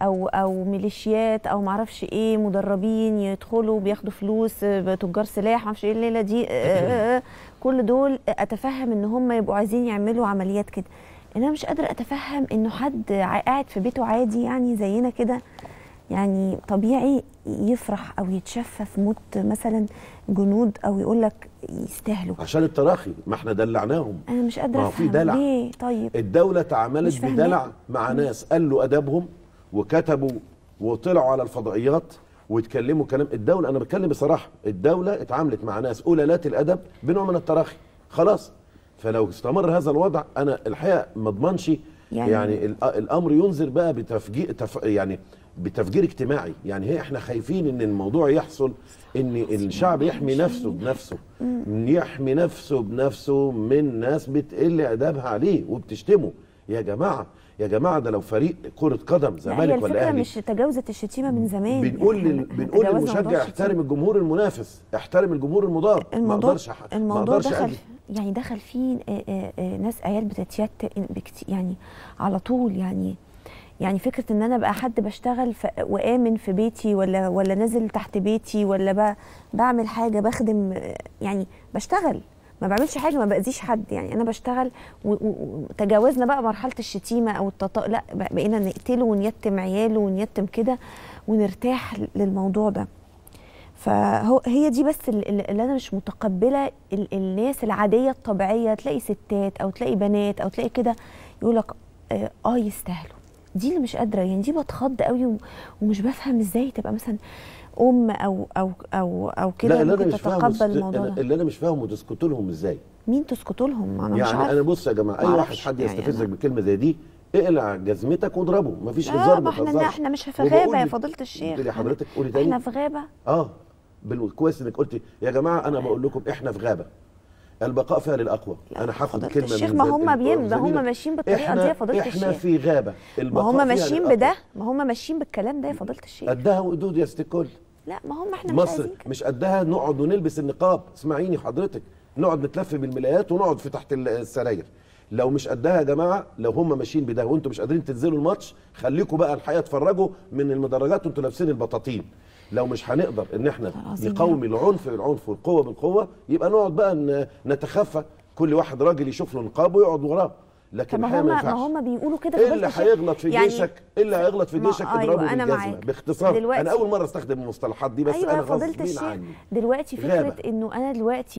او ميليشيات او معرفش ايه، مدربين يدخلوا بياخدوا فلوس، تجار سلاح معرفش ايه الليله دي. كل دول اتفهم ان هم يبقوا عايزين يعملوا عمليات كده. انا مش قادره اتفهم انه حد قاعد في بيته عادي يعني زينا كده، يعني طبيعي، يفرح او يتشفى في موت مثلا جنود، او يقول لك يستاهلوا عشان التراخي. ما احنا دلعناهم. انا مش قادره افهم ليه. طيب الدوله تعاملت بدلع مع ناس قالوا ادبهم وكتبوا وطلعوا على الفضائيات ويتكلموا كلام. الدوله، انا بتكلم بصراحه، الدوله اتعاملت مع ناس قلالات الادب بنوع من التراخي خلاص. فلو استمر هذا الوضع انا الحقيقه ما اضمنش يعني الامر ينذر بقى بتفجير يعني بتفجير اجتماعي. يعني احنا خايفين ان الموضوع يحصل، ان الشعب يحمي نفسه بنفسه، يحمي نفسه بنفسه من ناس بتقل ادبها عليه وبتشتمه. يا جماعه ده لو فريق كرة قدم زمالك ولا اهلي، مش تجاوزت الشتيمه من زمان. بنقول للمشجع احترم الجمهور المنافس، احترم الجمهور المضاد. ما اقدرش دخل فيه ناس عيال يعني على طول. يعني فكره ان انا ابقى حد بشتغل وامن في بيتي، ولا نازل تحت بيتي، ولا بعمل حاجه بخدم، يعني بشتغل ما بعملش حاجه ما باذيش حد، يعني انا بشتغل. وتجاوزنا بقى مرحله الشتيمه او لا بقينا نقتله ونيتم عياله ونيتم كده ونرتاح للموضوع ده. فهي دي بس اللي انا مش متقبله. الناس العاديه الطبيعيه، تلاقي ستات او تلاقي بنات او تلاقي كده يقول لك يستاهلوا. دي اللي مش قادره، يعني دي بتخض قوي ومش بفهم ازاي تبقى مثلا او كده ممكن تتقبل الموضوع ده. اللي انا مش فاهمه تسكتوا لهم ازاي؟ مين تسكتوا لهم؟ انا يعني مش عارفه. انا بص يا جماعه، اي واحد حد يستفزك بكلمه زي دي اقلع جزمتك واضربه، مفيش هزار. ما احنا مش في غابه يا فضيله الشيخ. قولي حضرتك، قولي تاني. احنا في غابه. كويس انك قلتي يا جماعه. انا بقول لكم احنا في غابه، البقاء فيها للاقوى. انا هاخد كلمه من الشيخ. ما هم ماشيين بالطريقه دي يا فضيله الشيخ. احنا في غابه، ما هم ماشيين بده، ما هم ماشيين بالكلام ده يا فضيله الشيخ. قدها وقدود يا ست الكل. لا ما هم احنا مصر مش قدها نقعد ونلبس النقاب. اسمعيني حضرتك، نقعد نتلف بالملايات ونقعد في تحت السراير. لو مش قدها يا جماعه، لو هم ماشيين بده وانتم مش قادرين تنزلوا الماتش، خليكم بقى الحقيقه اتفرجوا من المدرجات وانتم لابسين البطاطين. لو مش هنقدر ان احنا نقاوم العنف والقوه بالقوه، يبقى نقعد بقى نتخفى، كل واحد راجل يشوف له نقاب ويقعد وراه. لكن الحقيقه ما ينفعش. ما هم بيقولوا كده. ايه اللي هيغلط في جيشك؟ اللي هيغلط في جيشك اضربه بالجزمه. باختصار انا اول مره استخدم المصطلحات دي، بس انا غصب عني. دلوقتي فكره انه انا دلوقتي